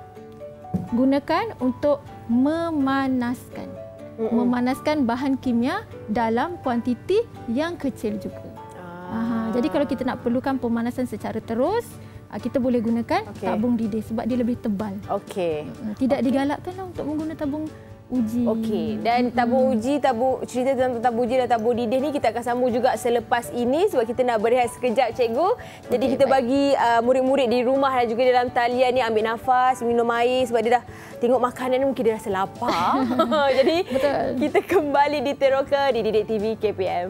gunakan untuk memanaskan. Memanaskan bahan kimia dalam kuantiti yang kecil juga. Jadi kalau kita nak perlukan pemanasan secara terus, kita boleh gunakan tabung didih sebab dia lebih tebal. Tidak digalakkanlah untuk menggunakan tabung uji. Dan tabung uji, cerita tentang tabung uji dan tabung didih ni kita akan sambung juga selepas ini sebab kita nak berehat sekejap cikgu. Jadi kita bagi murid-murid di rumah dan juga dalam talian ni ambil nafas, minum air sebab dia dah tengok makanan ni mungkin dia rasa lapar. Jadi kita kembali di Teroka di Didik TV KPM.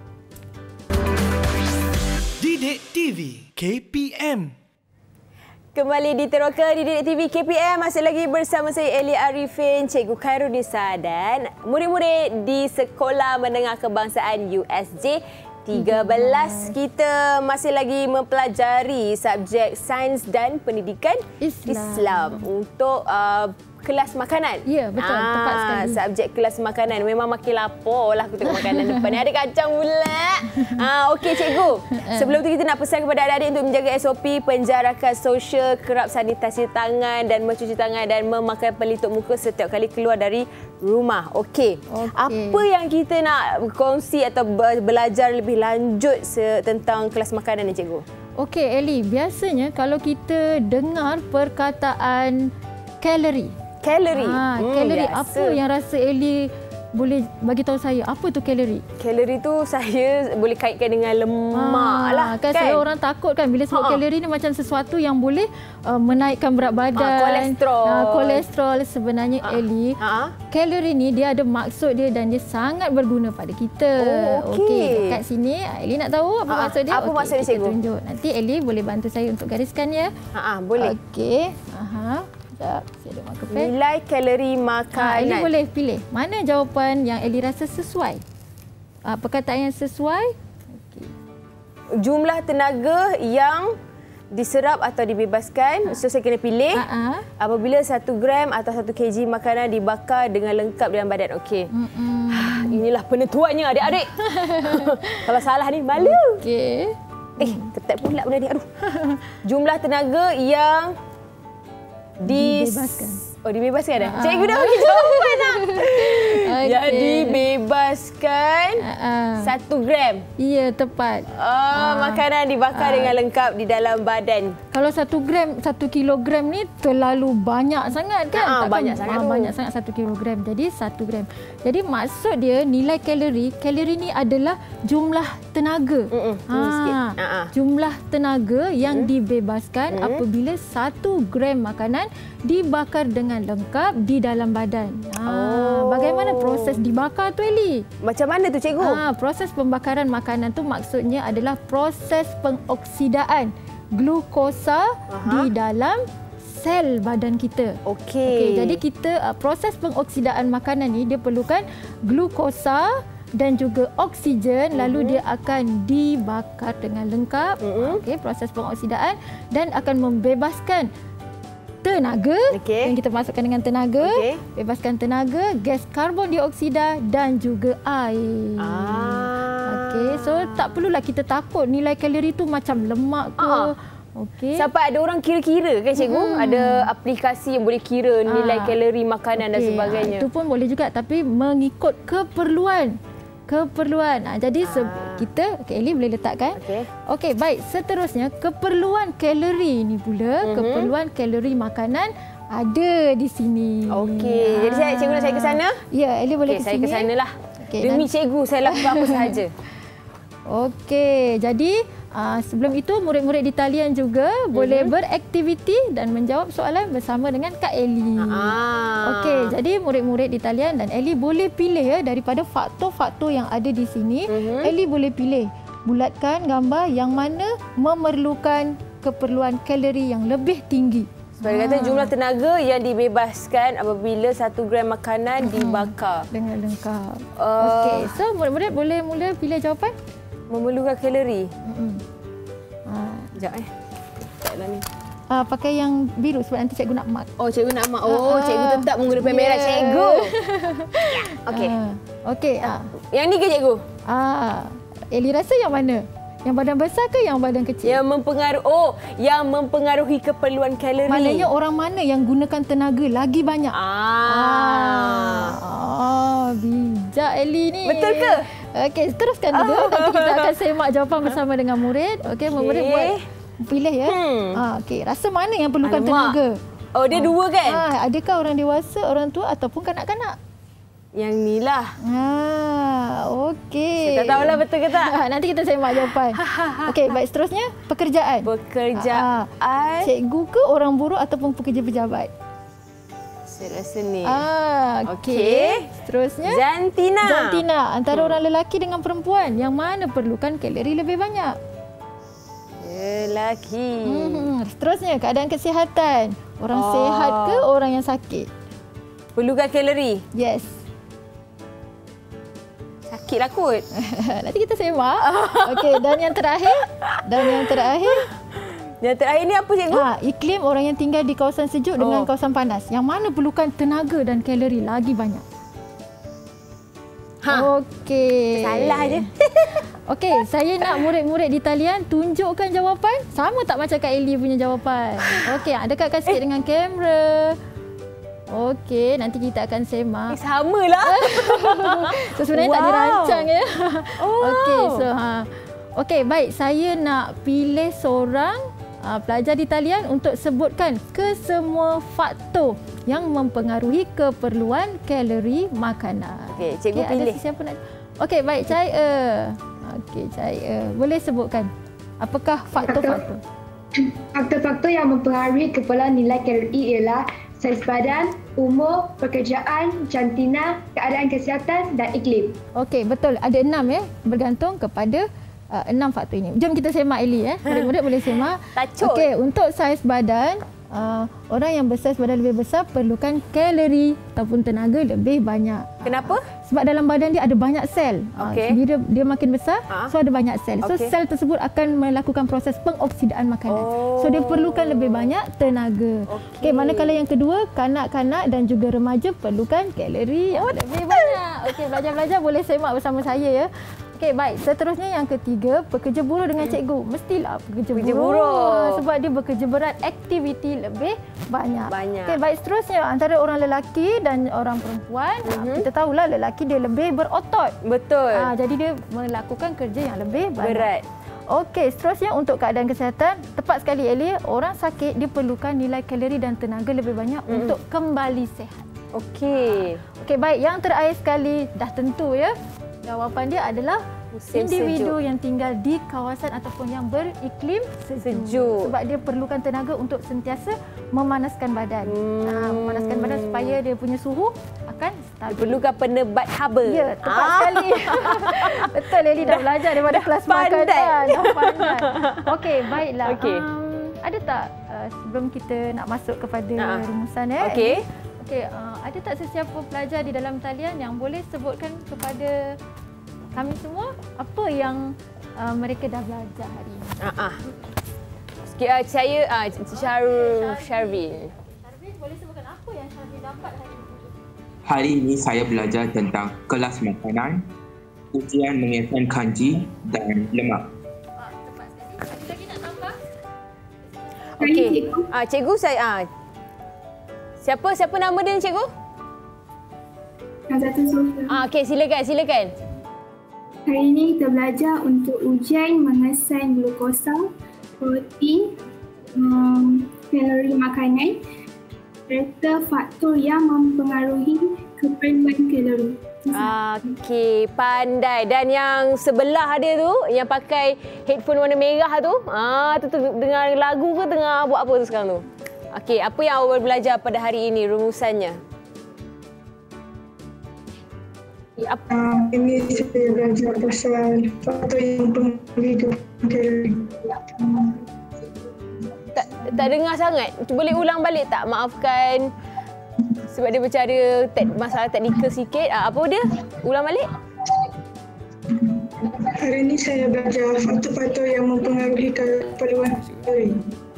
Didik TV KPM. Kembali di Teroka di Didik TV KPM. Masih lagi bersama saya Eli Arifin, Cikgu Khairunisa dan murid-murid di Sekolah Menengah Kebangsaan USJ 13. Kita masih lagi mempelajari subjek Sains dan Pendidikan Islam untuk kelas makanan. Ya, betul. Tepat sekali. Subjek kelas makanan. Memang makin lapar lah aku tengok makanan depan ni. Ada kacang pula. Okey cikgu. Sebelum tu kita nak pesan kepada adik-adik untuk menjaga SOP, penjarakan sosial, kerap sanitasi tangan dan mencuci tangan dan memakai pelitup muka setiap kali keluar dari rumah. Okey. Apa yang kita nak kongsi atau belajar lebih lanjut tentang kelas makanan ni cikgu? Okey Eli, biasanya kalau kita dengar perkataan kalori. Kalori apa yang rasa Eli boleh bagi tahu saya apa tu kalori? Kalori tu saya boleh kaitkan dengan lemak lah kan. Saya orang takut kan bila sebut kalori ni macam sesuatu yang boleh menaikkan berat badan, kolesterol. Sebenarnya Eli, kalori ni dia ada maksud dia dan dia sangat berguna pada kita. Okey, dekat sini Eli nak tahu apa maksud dia? Apa maksud dia cikgu? Tunjuk. Nanti Eli boleh bantu saya untuk gariskan ya. Boleh. Okey. Saya ada marker pen. Nilai kalori makanan. Eli boleh pilih mana jawapan yang Eli rasa sesuai. Perkataan yang sesuai. Jumlah tenaga yang diserap atau dibebaskan. So saya kena pilih apabila 1 gram atau 1 kg makanan dibakar dengan lengkap dalam badan. Okey. Inilah penentuannya adik-adik. Kalau salah ni malu. Okey. Ketat pula benda ni. Aduh. Jumlah tenaga yang dibebaskan dah. Cikgu dah bagi jawapan dah. Yang dibebaskan 1 gram. Ya, tepat. Makanan dibakar dengan lengkap di dalam badan. Kalau 1 gram, 1 kilogram ni terlalu banyak sangat kan? Banyak sangat. Banyak sangat 1 kilogram. Jadi 1 gram. Jadi maksud dia nilai kalori ni adalah jumlah tenaga. Jumlah tenaga yang dibebaskan apabila 1 gram makanan dibakar dengan lengkap di dalam badan. Bagaimana proses dibakar tu, Eli? Macam mana tu, cikgu? Proses pembakaran makanan tu maksudnya adalah proses pengoksidaan glukosa di dalam sel badan kita. Okey, jadi kita proses pengoksidaan makanan ni dia perlukan glukosa dan juga oksigen, lalu dia akan dibakar dengan lengkap. Okey, proses pengoksidaan dan akan membebaskan tenaga yang kita masukkan dengan tenaga, bebaskan tenaga, gas karbon dioksida dan juga air. Okey, so tak perlulah kita takut nilai kalori tu macam lemak ke. Okey. Sampai ada orang kira-kira kan, cikgu? Ada aplikasi yang boleh kira nilai kalori makanan dan sebagainya. Itu pun boleh juga, tapi mengikut keperluan. Jadi kita, Eli boleh letakkan. Okey, baik. Seterusnya, keperluan kalori ni pula, keperluan kalori makanan ada di sini. Okey, jadi cikgu nak saya ke sana? Ya, Eli boleh ke sini. Saya ke sanalah. Demi cikgu, saya lakukan apa sahaja. Okey, jadi sebelum itu murid-murid di talian juga boleh beraktiviti dan menjawab soalan bersama dengan Kak Eli. Okey, jadi murid-murid di talian dan Eli boleh pilih ya daripada faktor-faktor yang ada di sini. Eli boleh pilih bulatkan gambar yang mana memerlukan keperluan kalori yang lebih tinggi. Sebab kata jumlah tenaga yang dibebaskan apabila 1 gram makanan dibakar dengan lengkap. Okey, so murid-murid boleh mula pilih jawapan. Memerlukan kalori. Sekejap Sekejaplah ni. Pakai yang biru sebab nanti cikgu nak mark. Cikgu nak mark. Cikgu tetap menggunakan merah, cikgu. Okey. Okey. Yang ni ke, cikgu? Eli rasa yang mana? Yang badan besar ke yang badan kecil? Yang mempengaruhi keperluan kalori. Maknanya orang mana yang gunakan tenaga lagi banyak? Bijak Eli ni. Betul ke? Okey, teruskan dulu. Nanti kita akan semak jawapan bersama dengan murid. Okey, murid buat pilih ya. Okey, rasa mana yang perlukan tenaga? Dia dua kan? Adakah orang dewasa, orang tua ataupun kanak-kanak? Yang ni lah. Okey. Saya tak tahulah betul ke tak. Nanti kita semak jawapan. Okey, baik, seterusnya pekerjaan. Cikgu ke orang buruh ataupun pekerja pejabat? Saya rasa ni. Okey. Seterusnya jantina. Antara orang lelaki dengan perempuan yang mana perlukan kalori lebih banyak? Lelaki. Seterusnya keadaan kesihatan. Orang sihat ke orang yang sakit? Perlukan kalori. Yes. Sakitlah kot. Nanti kita semak. Okey, dan yang terakhir. Yang terakhir ni apa, cikgu? Iklim orang yang tinggal di kawasan sejuk dengan kawasan panas. Yang mana perlukan tenaga dan kalori lagi banyak? Okey. Salah je. Okey, saya nak murid-murid di talian tunjukkan jawapan. Sama tak macam Kak Eli punya jawapan? Okey, dekatkan sikit dengan kamera. Okey, nanti kita akan semak. Samalah. So sebenarnya tak dirancang ya. Okey, so okey, baik, saya nak pilih seorang pelajar di talian untuk sebutkan kesemua faktor yang mempengaruhi keperluan kalori makanan. Okey, cikgu pilih. Siapa nak? Okey, baik, saya. Okey, saya. Boleh sebutkan apakah faktor-faktor? Faktor-faktor yang mempengaruhi keperluan nilai kalori ialah saiz badan, umur, pekerjaan, jantina, keadaan kesihatan dan iklim. Okey, betul. Ada 6 ya, bergantung kepada 6 faktor ini. Jom kita semak Eli ya. Murid-murid boleh semak. Okey, untuk saiz badan, orang yang bersaiz badan lebih besar perlukan kalori ataupun tenaga lebih banyak. Kenapa? Sebab dalam badan dia ada banyak sel. Bila dia makin besar, so ada banyak sel. So sel tersebut akan melakukan proses pengoksidaan makanan. So dia perlukan lebih banyak tenaga. Okey, manakala yang kedua, kanak-kanak dan juga remaja perlukan kalori yang lebih banyak. Okey, belajar-belajar boleh semak bersama saya ya. Okey, baik. Seterusnya yang ketiga, pekerja buruh dengan cikgu. Mestilah pekerja buruh. Sebab dia bekerja berat, aktiviti lebih banyak. Okey, baik. Seterusnya antara orang lelaki dan orang perempuan, kita tahulah lelaki dia lebih berotot. Betul. Jadi dia melakukan kerja yang lebih banyak. Berat. Okey, seterusnya untuk keadaan kesihatan, tepat sekali Eli, orang sakit dia perlukan nilai kalori dan tenaga lebih banyak untuk kembali sihat. Okey. Okey, baik. Yang terakhir sekali, dah tentu ya. Jawapan dia adalah musim individu sejuk yang tinggal di kawasan ataupun yang beriklim sejuk. Sebab dia perlukan tenaga untuk sentiasa memanaskan badan. Memanaskan badan supaya dia punya suhu akan stabil. Perlukan penebat haba. Ya, tepat sekali. Betul, Eli dah belajar daripada kelas makanan. Dah pandai. Okey, baiklah. Okey. Ada tak sebelum kita nak masuk kepada rumusan ya? Okey. Okey, ada tak sesiapa pelajar di dalam talian yang boleh sebutkan kepada kami semua apa yang mereka dah belajar hari ini? Saya Sharvin. Sharvin, boleh sebutkan apa yang Sharvin dapat hari ini? Hari ini saya belajar tentang kelas makanan, ujian mengenai kanji dan lemak. Tepat sekali. Ada lagi nak tambah? Okey. Cikgu saya Siapa nama dia cikgu? Nazatul Sofia. Okey, silakan. Hari ini kita belajar untuk ujian mengesan glukosa, protein, kalori makanan serta faktor yang mempengaruhi keperluan kalori. Okey, pandai. Dan yang sebelah dia tu, yang pakai headphone warna merah tu, tu dengar lagu ke tengah buat apa tu sekarang tu? Okey, apa yang awak belajar pada hari ini rumusannya? Ini saya belajar pasal faktor yang mempengaruhi kalori. Tak dengar sangat. Boleh ulang balik tak? Maafkan. Sebab dia bercara masalah teknikal sikit. Apa dia? Ulang balik. Hari ini saya belajar faktor-faktor yang mempengaruhi keperluan kalori.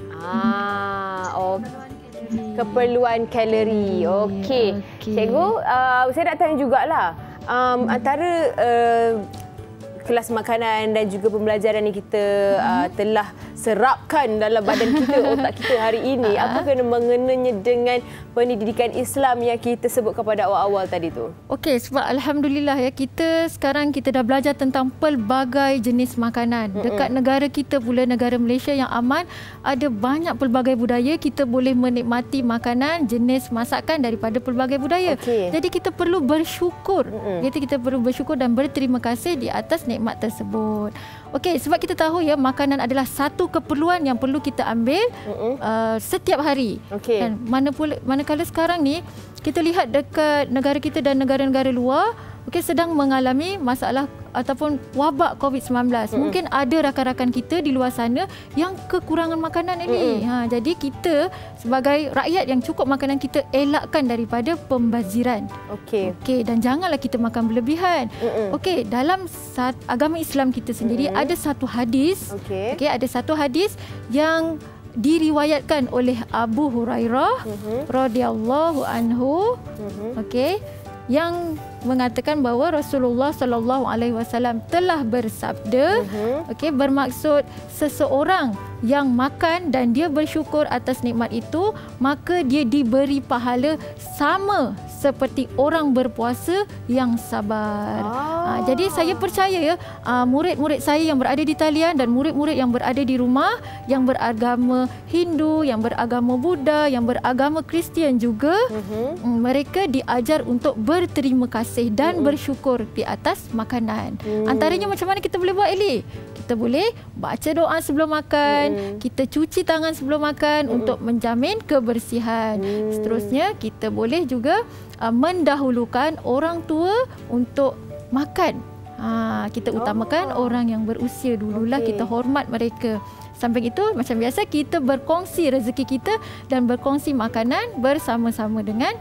Keperluan kalori. Okey. Cikgu, saya nak tanya jugalah. Antara kelas makanan dan juga pembelajaran yang kita telah serapkan dalam badan kita, otak kita hari ini, apa kena mengenanya dengan pendidikan Islam yang kita sebutkan pada awal-awal tadi tu? Okey, sebab alhamdulillah ya, kita sekarang dah belajar tentang pelbagai jenis makanan. Dekat negara kita pula, negara Malaysia yang aman, ada banyak pelbagai budaya. Kita boleh menikmati makanan, jenis masakan daripada pelbagai budaya. Jadi kita perlu bersyukur. Jadi kita perlu bersyukur dan berterima kasih di atas nikmat tersebut. Okey, sebab kita tahu ya, makanan adalah satu keperluan yang perlu kita ambil setiap hari. Dan manakala sekarang ni kita lihat dekat negara kita dan negara-negara luar sedang mengalami masalah ataupun wabak COVID-19. Mungkin ada rakan-rakan kita di luar sana yang kekurangan makanan ini. Jadi kita sebagai rakyat yang cukup makanan, kita elakkan daripada pembaziran. Okey, dan janganlah kita makan berlebihan. Okey, dalam agama Islam kita sendiri ada satu hadis. Ada satu hadis yang diriwayatkan oleh Abu Hurairah radhiyallahu anhu. Yang mengatakan bahawa Rasulullah sallallahu alaihi wasallam telah bersabda, bermaksud seseorang yang makan dan dia bersyukur atas nikmat itu, maka dia diberi pahala sama seperti orang berpuasa yang sabar. Jadi saya percaya ya, murid-murid saya yang berada di talian dan murid-murid yang berada di rumah yang beragama Hindu, yang beragama Buddha, yang beragama Kristian juga, mereka diajar untuk berterima kasih dan bersyukur di atas makanan. Antaranya macam mana kita boleh buat, Eli? Kita boleh baca doa sebelum makan, kita cuci tangan sebelum makan untuk menjamin kebersihan. Seterusnya kita boleh juga mendahulukan orang tua untuk makan. Kita utamakan orang yang berusia dululah, kita hormat mereka. Sampai itu, macam biasa, kita berkongsi rezeki kita dan berkongsi makanan bersama-sama dengan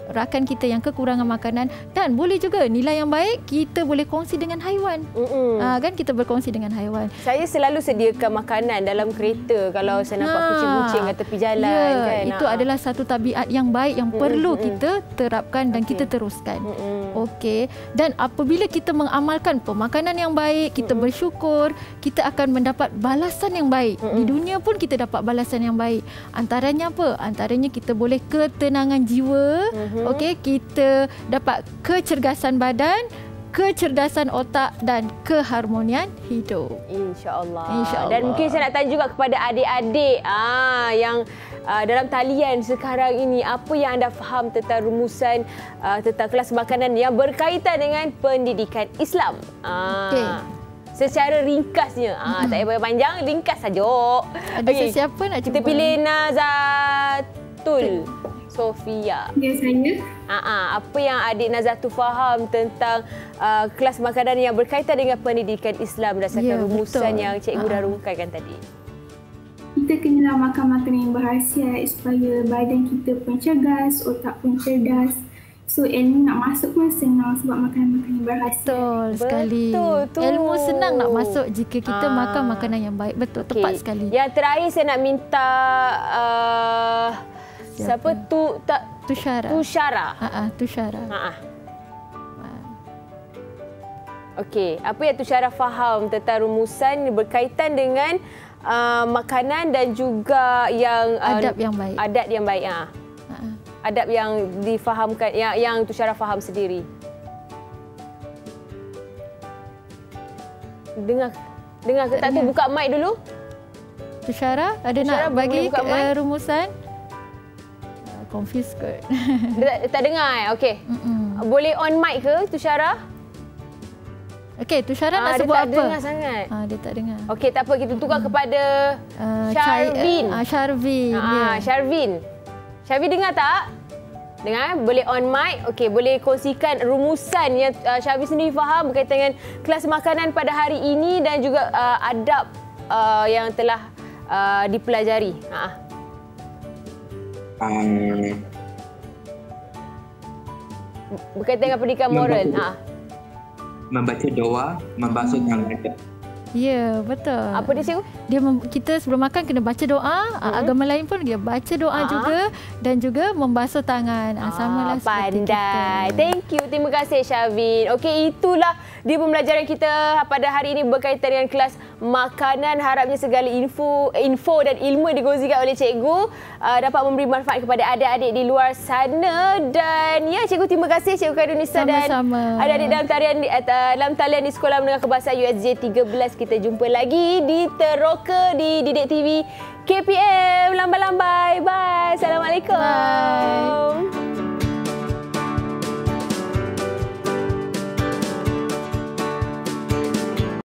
rakan kita yang kekurangan makanan, dan boleh juga nilai yang baik kita boleh kongsi dengan haiwan. Kan kita berkongsi dengan haiwan. Saya selalu sediakan makanan dalam kereta kalau saya nampak kucing-kucing kat tepi jalan kan. Itu adalah satu tabiat yang baik yang perlu kita terapkan dan kita teruskan. Okey. Dan apabila kita mengamalkan pemakanan yang baik, kita bersyukur, kita akan mendapat balasan yang baik. Di dunia pun kita dapat balasan yang baik. Antaranya apa? Antaranya kita boleh ketenangan jiwa. Okey, kita dapat kecergasan badan, kecerdasan otak dan keharmonian hidup. InsyaAllah. Dan mungkin saya nak tanya juga kepada adik-adik yang dalam talian sekarang ini, apa yang anda faham tentang rumusan tentang kelas makanan yang berkaitan dengan pendidikan Islam? Secara ringkasnya. Tak payah panjang, ringkas saja. Ada sesiapa nak cuba? Kita pilih Nazatul Sofia. Biasanya. Apa yang adik Nazatul faham tentang kelas makanan yang berkaitan dengan pendidikan Islam berdasarkan rumusan yang cikgu dah rungkaikan tadi? Kita kenalah makan makanan yang berkhasiat supaya badan kita pun cergas, otak pun cerdas. So ilmu nak masuk pun senang sebab makanan-makanan yang berkhasiat. Betul sekali. Ilmu senang nak masuk jika kita makan makanan yang baik. Betul, tepat sekali. Yang terakhir saya nak minta siapa? Tushara. Tushara. Okey, apa yang Tushara faham tentang rumusan berkaitan dengan makanan dan juga yang adab yang baik. Adab yang baik. Adab yang difahamkan, yang Tushara faham sendiri. Dengar ke tak tu? Buka mic dulu. Tushara, ada nak bagi rumusan? Confused kot. Tak dengar. Okey. Boleh on mic ke Tushara? Okey, Tushara nak sebut apa? Dia tak dengar sangat. Dia tak dengar. Okey, tak apa. Kita tukar kepada Sharvin. Sharvin. Sharvin dengar tak? Dengar? Boleh on mic. Okey, boleh kongsikan rumusan yang Sharvin sendiri faham berkaitan dengan kelas makanan pada hari ini dan juga adab yang telah dipelajari. Berkaitan dengan pendidikan moral. Membaca doa, membasuh tangan. Ya, betul. Apa dia cikgu? Kita sebelum makan kena baca doa. Agama lain pun dia baca doa juga dan juga membasuh tangan. Samalah seperti kita. Pandai. Thank you. Terima kasih Sharvin. Okey, itulah dia pembelajaran kita pada hari ini berkaitan dengan kelas makanan. Harapnya segala info dan ilmu yang dikongsikan oleh cikgu dapat memberi manfaat kepada adik-adik di luar sana. Dan ya, cikgu terima kasih Cikgu Khairunisa dan adik-adik dalam talian di Sekolah Menengah Kebahasaan USJ 13. Kita jumpa lagi di Teroka di Didik TV KPM. Lambai-lambai.